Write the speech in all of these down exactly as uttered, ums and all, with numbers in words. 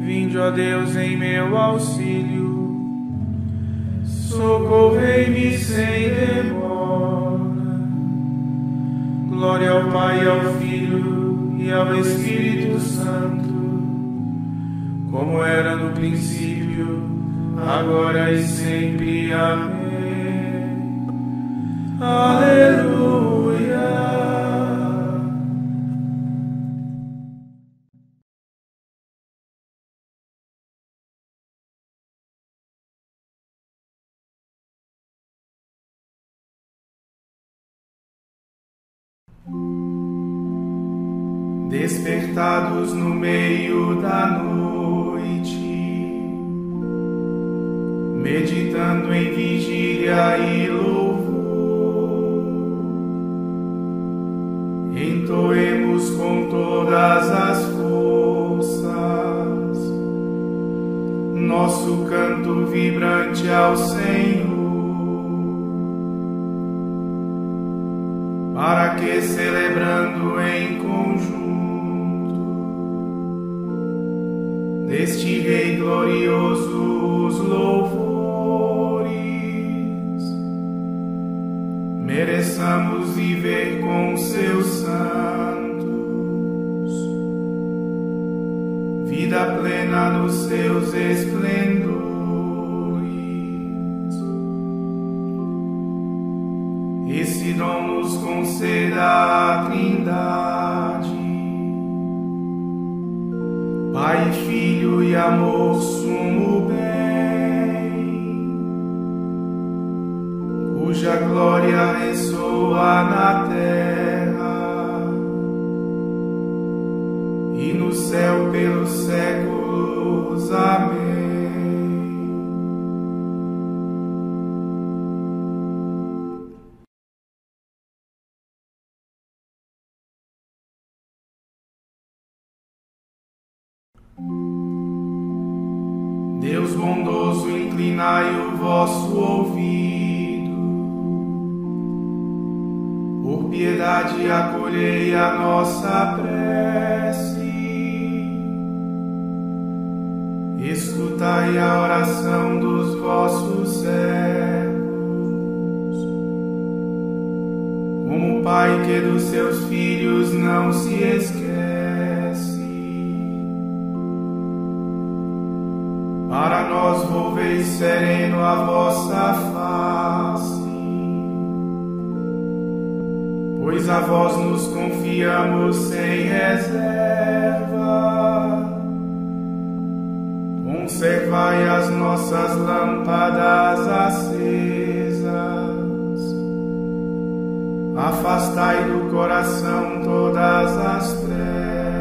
Vinde, ó Deus, em meu auxílio, socorrei-me sem demora. Glória ao Pai, ao Filho e ao Espírito Santo, como era no princípio, agora e sempre. Amém. Aleluia. Despertados no meio da noite, meditando em vigília e louvor, entoemos com todas as forças nosso canto vibrante ao Senhor, para que, celebrando em conjunto deste Rei glorioso os louvores, mereçamos viver com seus santos, vida plena nos seus esplendores. Esse dom nos conceda a Trindade, Pai, Filho e amor, sumo bem, cuja glória ressoa na terra e no céu pelos séculos. Amém. Deus bondoso, inclinai o vosso ouvido, por piedade acolhei a nossa prece, escutai a oração dos vossos servos, como Pai que dos seus filhos não se esquece, para nós volveis sereno a vossa face, pois a vós nos confiamos sem reserva. Conservai as nossas lâmpadas acesas, afastai do coração todas as trevas.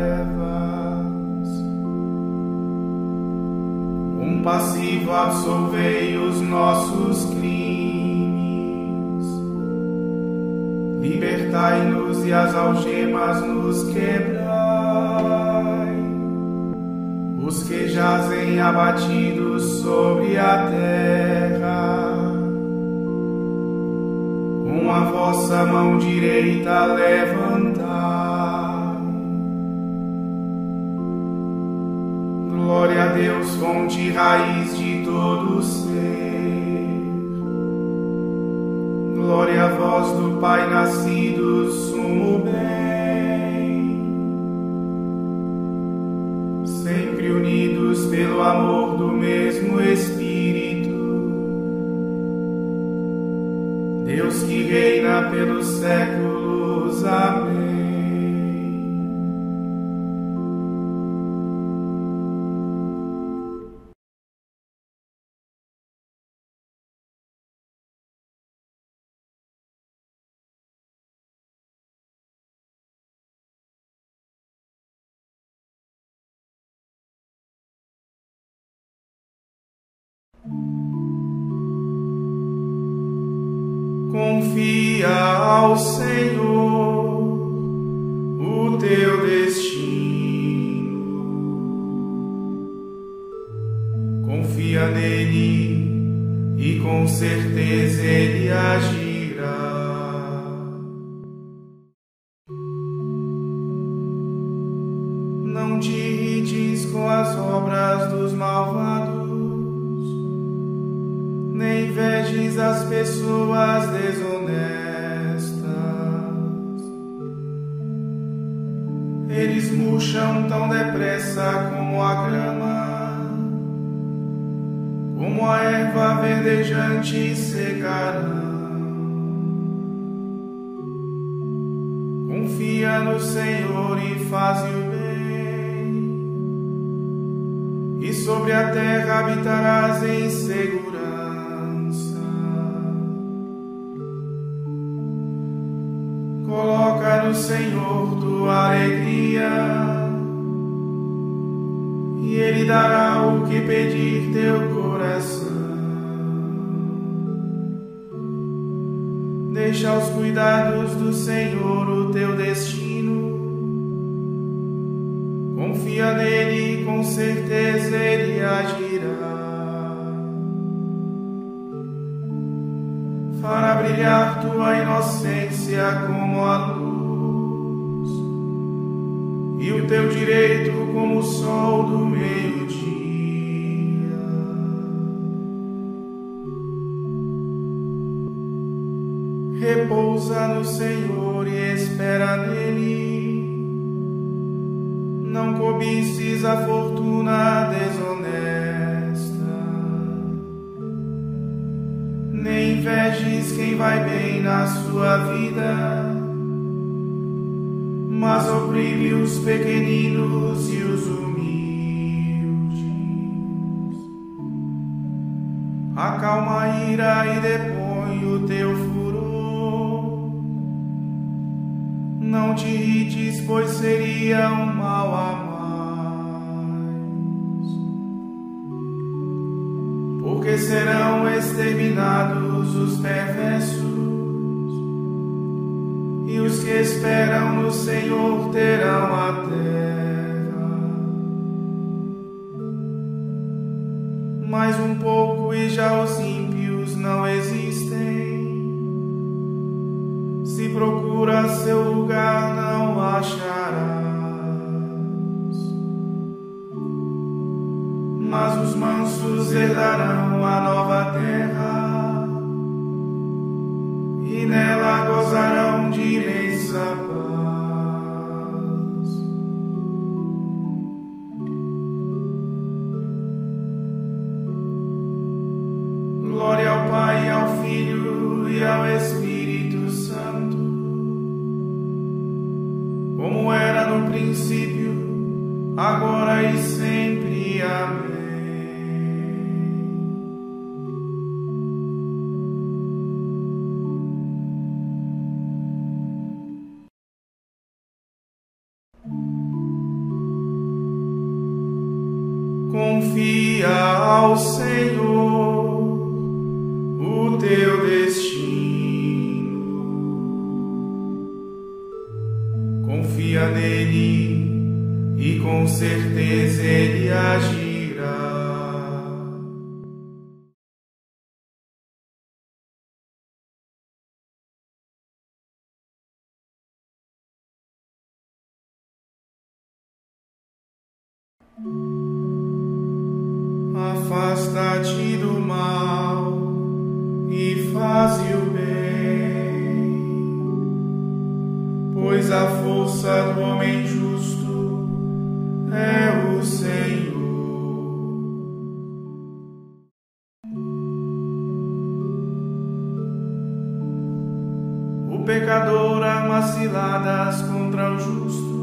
Compassivo absolvei os nossos crimes, libertai-nos e as algemas nos quebrai. Os que jazem abatidos sobre a terra, com a vossa mão direita levantai. Glória a Deus, fonte e raiz de todo ser. Glória a vós do Pai nascido, sumo bem. Sempre unidos pelo amor do mesmo Espírito, Deus que reina pelos séculos. Amém. Confia ao Senhor o teu destino, confia nele e com certeza ele agirá. Não te irrites com as obras dos malvados, nem invejes as pessoas desonestas. Eles murcham tão depressa como a grama, como a erva verdejante secarão. Confia no Senhor e faze o bem, e sobre a terra habitarás em segurança. Coloca no Senhor tua alegria, e Ele dará o que pedir teu coração. Deixa aos cuidados do Senhor o teu destino. Confia nele e com certeza Ele agirá. Fará brilhar tua inocência como a luz, e o teu direito como o sol do meio-dia. Repousa no Senhor e espera nele. Não cobices a fortuna desonesta, nem invejes quem vai bem na sua vida, mas oprime os pequeninos e os humildes. Acalma a ira e depõe o teu furor. Não te irrites, pois seria um mal a mais, porque serão exterminados os perversos, e os que esperam no Senhor terão a terra. Mais um pouco e já os ímpios não existem. Se procura seu lugar, não acharás. Mas os mansos herdarão a nova terra, e nela gozarão de imensa paz. Glória ao Pai, ao Filho e ao Espírito Santo, como era no princípio, agora e sempre. Amém. Confia ao Senhor o teu destino. Confia nele e com certeza Ele agirá. Afasta-te do mal e faze o bem, pois a força do homem justo é o Senhor. O pecador arma ciladas contra o justo,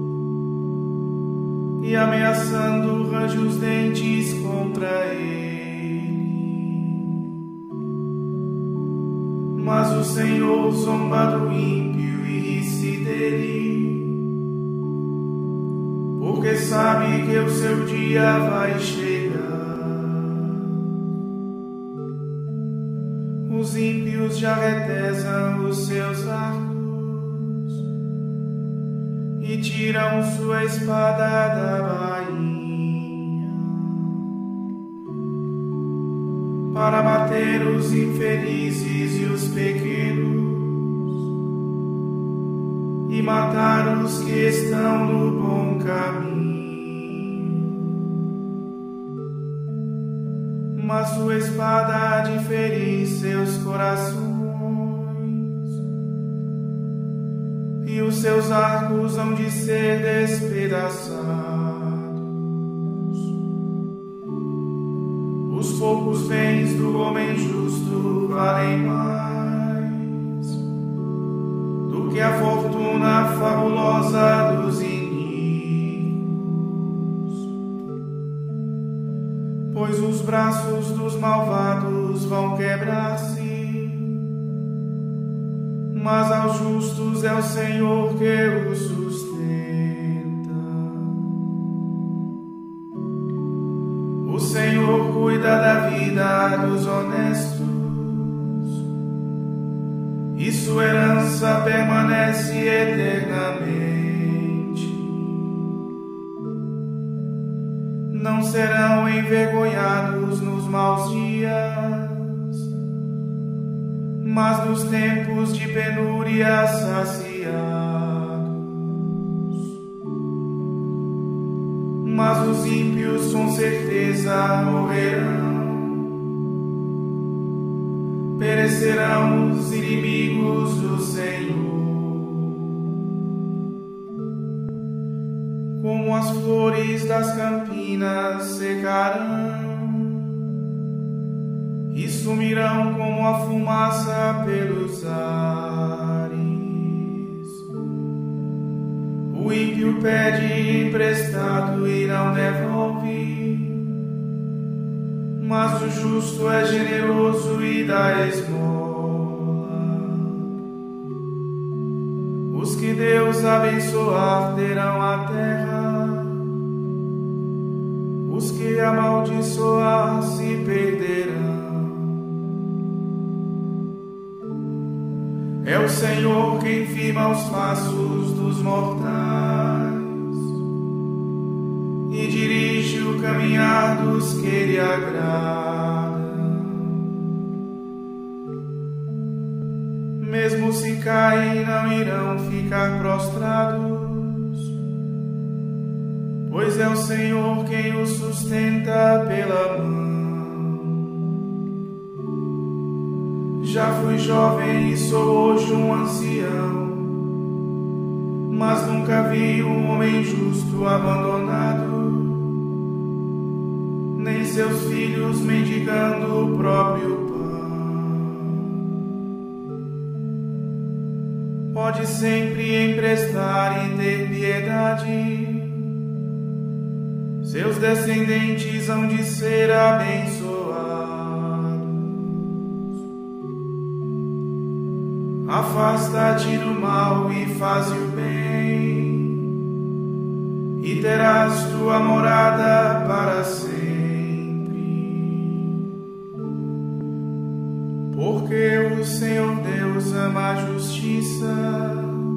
e ameaçando range os dentes contra ele. Mas o Senhor zomba do ímpio e ri-se dele, porque sabe que o seu dia vai chegar. Os ímpios já retesam os seus arcos e tiram sua espada da bainha, para bater os infelizes e os pequenos, e matar os que estão no bom caminho. mas sua espada há de ferir seus corações, e os seus arcos hão de ser despedaçados. Os poucos bens do homem justo valem mais do que a fortuna fabulosa dos ímpios, pois os braços dos malvados vão quebrar-se, mas aos justos é o Senhor que os sustenta. O Senhor cuida da vida dos honestos, e sua herança permanece eternamente. Não serão envergonhados nos maus dias, mas nos tempos de penúria saciados. Mas os ímpios com certeza morrerão, perecerão os inimigos do Senhor. Como as flores das campinas secarão e sumirão como a fumaça pelos ares. O ímpio pede emprestado e não devolve, mas o justo é generoso e dá esmola. Os que Deus abençoar terão a terra, os que amaldiçoar se perderão. É o Senhor quem firma os passos dos mortais e dirige o caminhar dos que lhe agradam. Mesmo se caem, não irão ficar prostrados, pois é o Senhor quem os sustenta pela mão. Já fui jovem e sou hoje um ancião, mas nunca vi um homem justo abandonado, nem seus filhos mendigando o próprio pão. Pode sempre emprestar e ter piedade, seus descendentes hão de ser abençoados. Afasta-te do mal e faze o bem, e terás tua morada para sempre. Porque o Senhor Deus ama a justiça,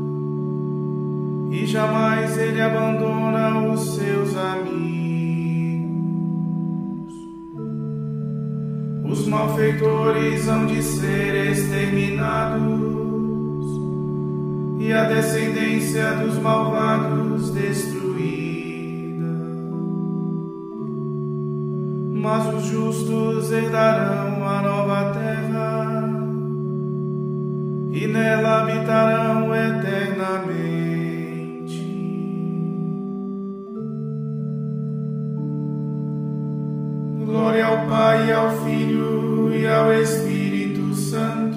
e jamais Ele abandona os seus amigos. Os malfeitores hão de ser exterminados, e a descendência dos malvados destruída. Mas os justos herdarão a nova terra, e nela habitarão eternamente. Glória ao Pai, ao Filho e ao Espírito Santo,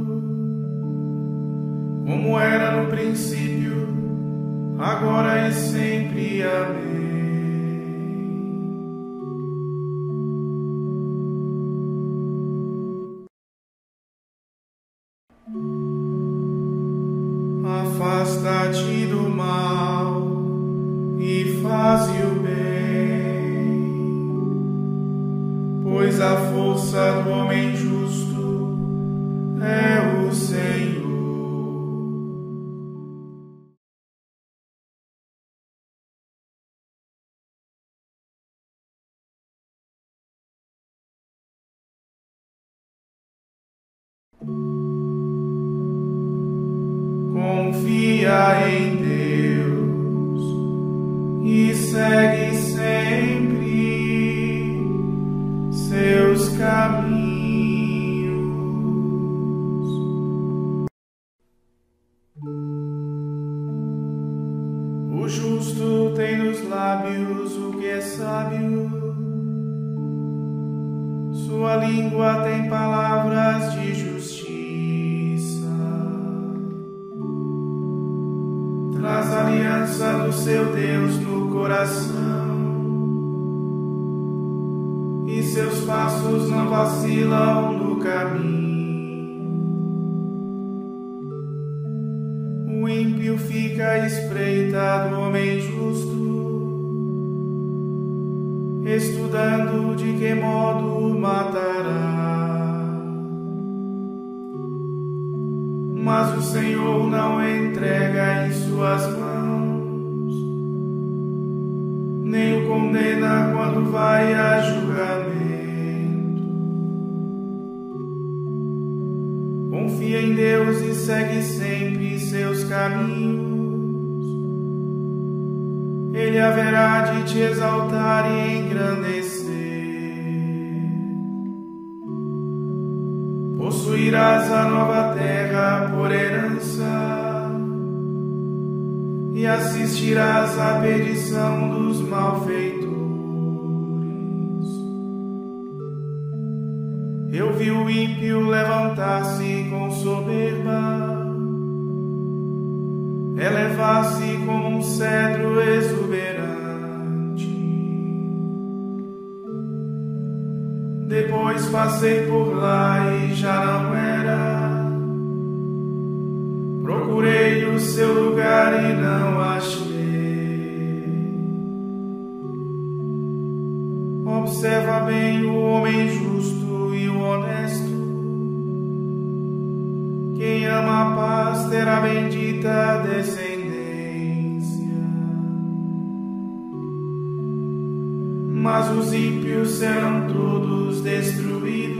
como era no princípio, agora e sempre. Amém. Afasta-te do mal e faze o bem, pois a força do homem justo é o Senhor. Confia em Deus e segue sempre seus caminhos. O justo tem nos lábios o que é sábio, sua língua tem palavras de justiça. Traz a aliança do seu Deus no coração, e seus passos não vacilam no caminho. O ímpio fica à espreita do homem justo, estudando de que modo o matará. Mas o Senhor não entrega em suas mãos, nem o condena quando vai a julgamento. Confia em Deus e segue sempre seus caminhos. Ele haverá de te exaltar e engrandecer. Possuirás a nova terra por herança, e assistirás à perdição dos malfeitores. Eu vi o ímpio levantar-se com soberba, elevar-se como um cedro exuberante. Depois passei por lá e já não era. Procurei o seu lugar e não achei. Observa bem o homem justo e o honesto. Quem ama a paz terá bendita descendência. Mas os ímpios serão todos destruídos,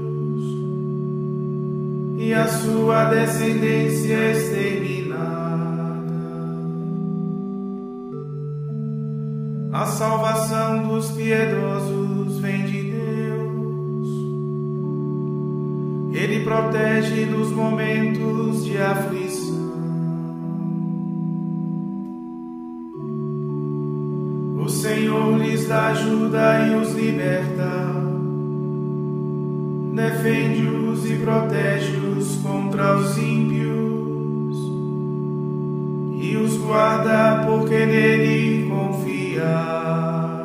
e a sua descendência exterminada. A salvação dos piedosos vem de Deus. Ele protege nos momentos de aflição. O Senhor lhes dá ajuda e os liberta. Defende-os e protege-os contra os ímpios, e os guarda porque nele confiaram.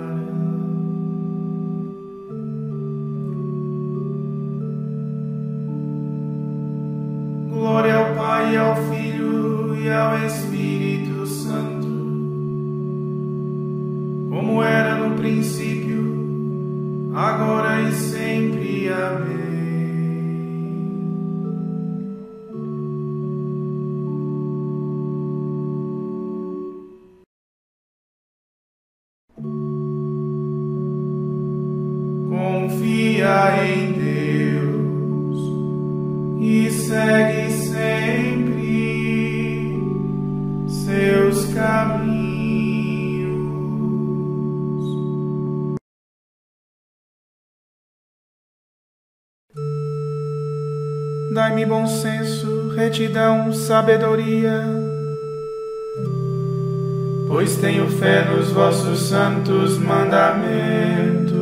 Glória ao Pai, ao Filho e ao Espírito Santo, como era no princípio, agora e sempre. Amém. Confia em Deus e segue sempre seus caminhos. Dai-me bom senso, retidão, sabedoria, pois tenho fé nos vossos santos mandamentos.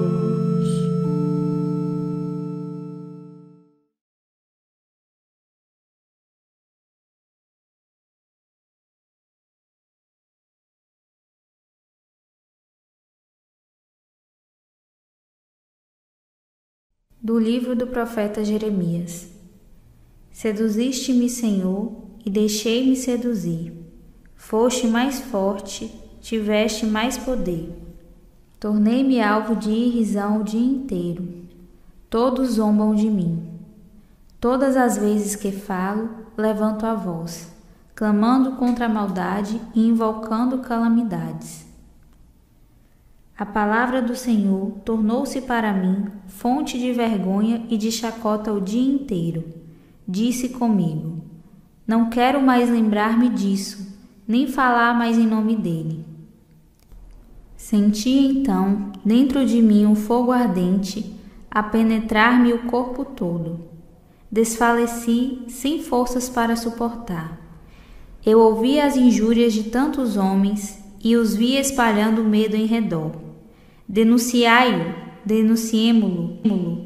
Do livro do profeta Jeremias. Seduziste-me, Senhor, e deixei-me seduzir. Foste mais forte, tiveste mais poder. Tornei-me alvo de irrisão o dia inteiro. Todos zombam de mim. Todas as vezes que falo, levanto a voz, clamando contra a maldade e invocando calamidades. A palavra do Senhor tornou-se para mim fonte de vergonha e de chacota o dia inteiro. Disse comigo: não quero mais lembrar-me disso, nem falar mais em nome dele. Senti então, dentro de mim um fogo ardente, a penetrar-me o corpo todo. Desfaleci, sem forças para suportar. Eu ouvi as injúrias de tantos homens e os vi espalhando medo em redor. Denunciai-o, denunciemo-lo.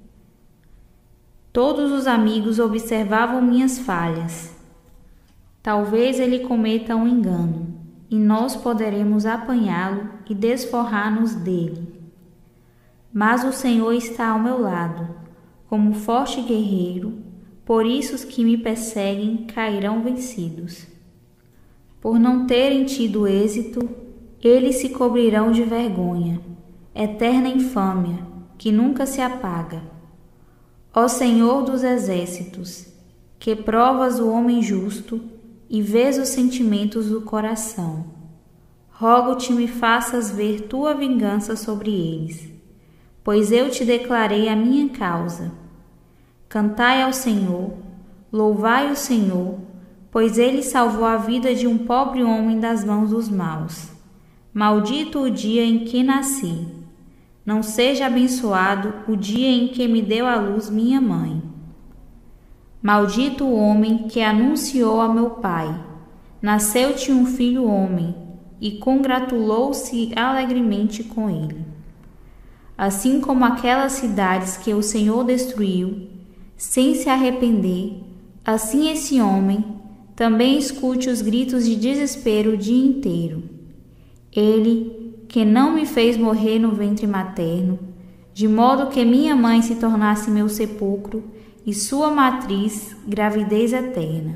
Todos os amigos observavam minhas falhas. Talvez ele cometa um engano, e nós poderemos apanhá-lo e desforrar-nos dele. Mas o Senhor está ao meu lado, como forte guerreiro, por isso os que me perseguem cairão vencidos. Por não terem tido êxito, eles se cobrirão de vergonha, eterna infâmia, que nunca se apaga. Ó Senhor dos exércitos, que provas o homem justo e vês os sentimentos do coração, rogo-te me faças ver tua vingança sobre eles, pois eu te declarei a minha causa. Cantai ao Senhor, louvai o Senhor, pois ele salvou a vida de um pobre homem das mãos dos maus. Maldito o dia em que nasci. Não seja abençoado o dia em que me deu à luz minha mãe. Maldito o homem que anunciou a meu pai. Nasceu-te um filho homem, e congratulou-se alegremente com ele. Assim como aquelas cidades que o Senhor destruiu, sem se arrepender, assim esse homem também escute os gritos de desespero o dia inteiro. Ele, que não me fez morrer no ventre materno, de modo que minha mãe se tornasse meu sepulcro e sua matriz gravidez eterna.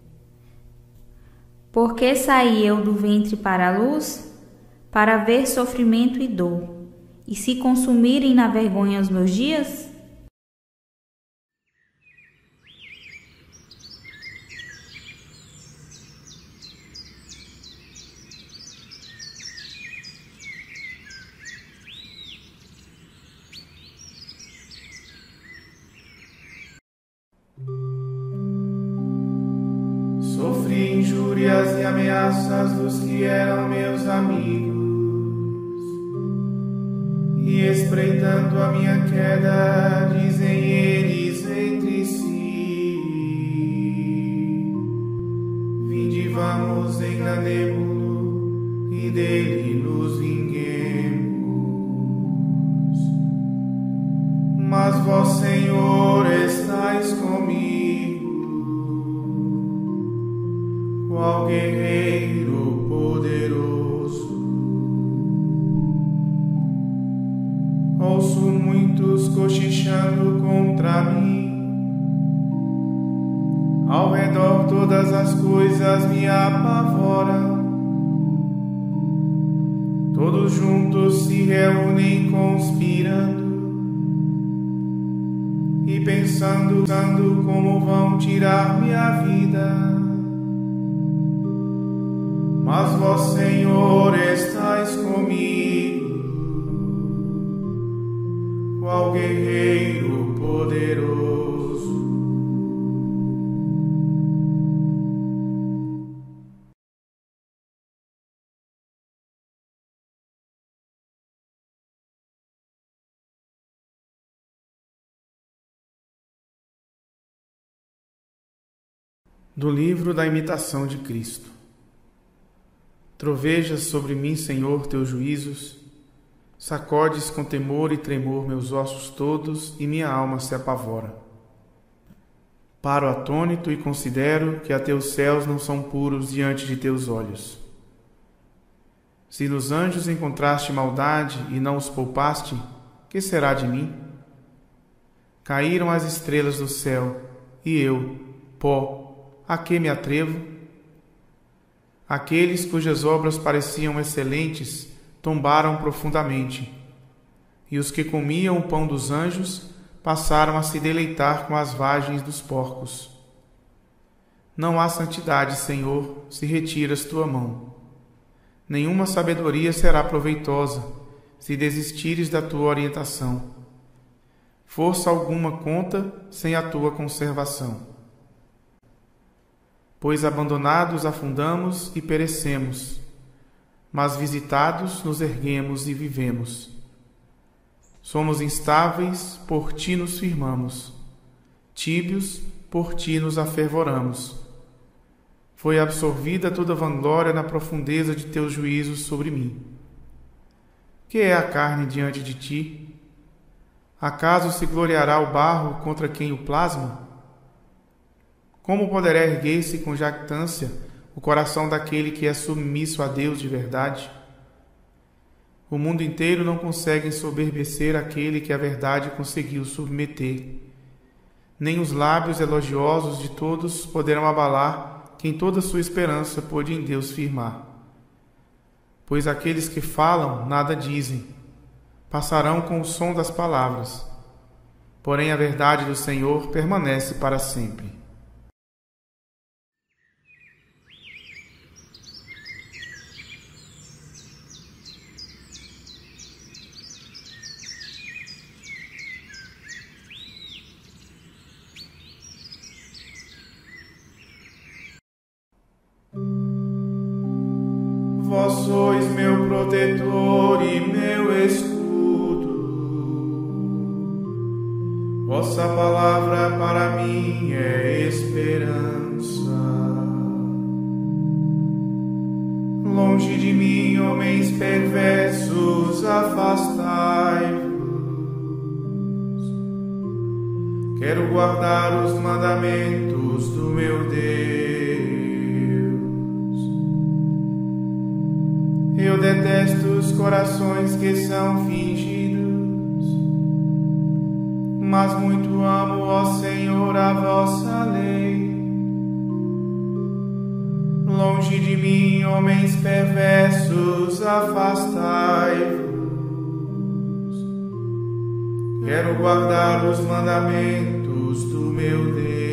Por que saí eu do ventre para a luz? Para ver sofrimento e dor, e se consumirem na vergonha os meus dias? Sofri injúrias e ameaças dos que eram meus amigos, e espreitando a minha queda, dizem eles entre si: vinde, vamos, enganemo-lo, e dele nos vinguemos. Mas vós, Senhor, estais comigo, qual guerreiro poderoso. Ouço muitos cochichando contra mim, ao redor todas as coisas me apavoram. Todos juntos se reúnem conspirando e pensando, pensando como vão tirar minha vida. Mas vós, Senhor, estais comigo, qual guerreiro poderoso. Do livro da imitação de Cristo. Trovejas sobre mim, Senhor, teus juízos, sacodes com temor e tremor meus ossos todos, e minha alma se apavora. Paro atônito e considero que a teus céus não são puros diante de teus olhos. Se nos anjos encontraste maldade e não os poupaste, que será de mim? Caíram as estrelas do céu, e eu, pó, a que me atrevo? Aqueles cujas obras pareciam excelentes tombaram profundamente, e os que comiam o pão dos anjos passaram a se deleitar com as vagens dos porcos. Não há santidade, Senhor, se retiras tua mão. Nenhuma sabedoria será proveitosa se desistires da tua orientação. Força alguma conta sem a tua conservação. Pois abandonados afundamos e perecemos, mas visitados nos erguemos e vivemos. Somos instáveis, por ti nos firmamos. Tíbios, por ti nos afervoramos. Foi absorvida toda vanglória na profundeza de teus juízos sobre mim. Que é a carne diante de ti? Acaso se gloriará o barro contra quem o plasma? Como poderá erguer-se com jactância o coração daquele que é submisso a Deus de verdade? O mundo inteiro não consegue ensoberbecer aquele que a verdade conseguiu submeter. Nem os lábios elogiosos de todos poderão abalar quem toda sua esperança pôde em Deus firmar. Pois aqueles que falam nada dizem, passarão com o som das palavras. Porém a verdade do Senhor permanece para sempre. Vós sois meu protetor e meu escudo. Vossa palavra para mim é esperança. Longe de mim, homens perversos, afastai-vos. Quero guardar os mandamentos do meu Deus. Eu detesto os corações que são fingidos, mas muito amo, ó Senhor, a vossa lei. Longe de mim, homens perversos, afastai-vos. Quero guardar os mandamentos do meu Deus.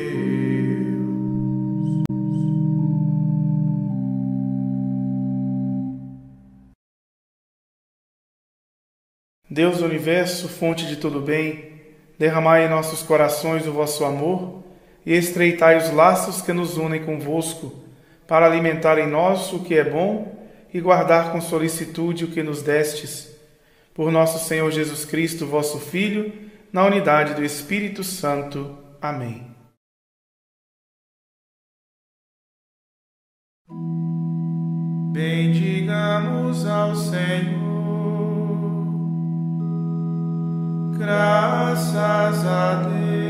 Deus do universo, fonte de todo bem, derramai em nossos corações o vosso amor e estreitai os laços que nos unem convosco, para alimentar em nós o que é bom e guardar com solicitude o que nos destes. Por nosso Senhor Jesus Cristo, vosso Filho, na unidade do Espírito Santo. Amém. Bendigamos ao Senhor. Graças a Deus.